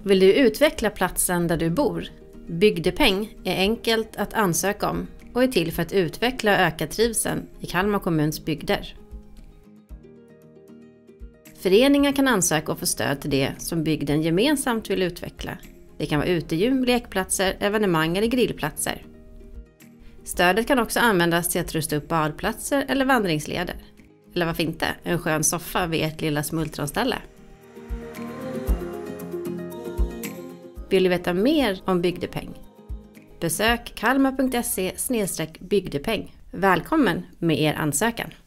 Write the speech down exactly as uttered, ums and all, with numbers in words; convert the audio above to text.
Vill du utveckla platsen där du bor? Bygdepeng är enkelt att ansöka om och är till för att utveckla och öka trivseln i Kalmar kommuns bygder. Föreningar kan ansöka och få stöd till det som bygden gemensamt vill utveckla. Det kan vara utegym, lekplatser, evenemang eller grillplatser. Stödet kan också användas till att rusta upp badplatser eller vandringsleder. Eller varför inte, en skön soffa vid ett lilla smultronställe. Vill du veta mer om bygdepeng? Besök kalmar punkt se slash bygdepeng. Välkommen med er ansökan!